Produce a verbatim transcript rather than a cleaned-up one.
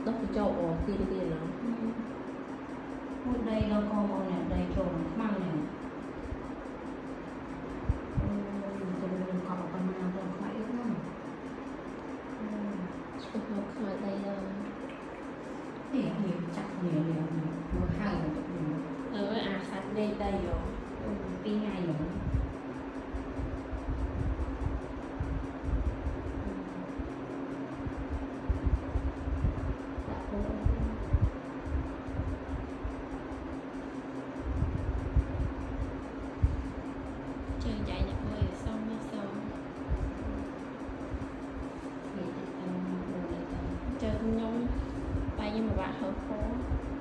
tóc cái châu ở kia kia nó một đây đâu con con này đây trộn măng này tôi đừng có con nào tôi phải không chụp một khỏi đây đâu thì thì chặt nhiều nhiều một hai là được ừ à sạch đây đây rồi cái ngày rồi chơi chạy nhập hơi xong nó xong chơi không nhung tay nhưng mà bạn hơi khó